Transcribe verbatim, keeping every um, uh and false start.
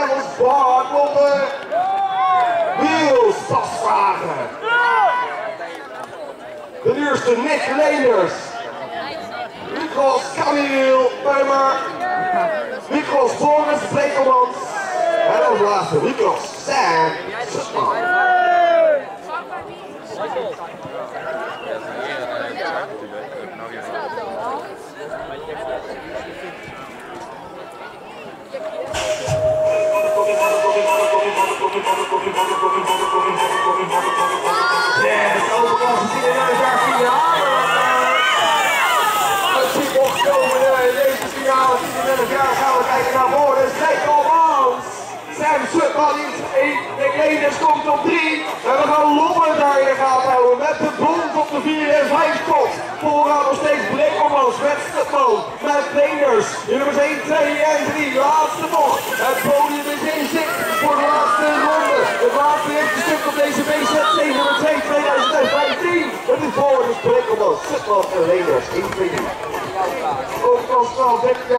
Nederlands Bart Lotte Wielstas vragen. De duurste Nick Leenders. Mikros Camille Peumer. Mikros Boris Brekelmans. En als laatste Mikros Sam Sutman. Sam Sutman in de Leenders komt op drie. En we gaan Lotte daar in de gaten houden met de bond op de vier en vijf pot. Vooraan nog steeds Brekelmans met Sutman, met Leenders. In nummers één, twee en drie. Laatste bocht. Het podium is in zicht voor de laatste ronde. Het laatste eerste stuk op deze B Z C nummer twee tweeduizend vijftien. Het is voor de Brekelmans, Sutman en Leenders. één, twee, drie. Ook als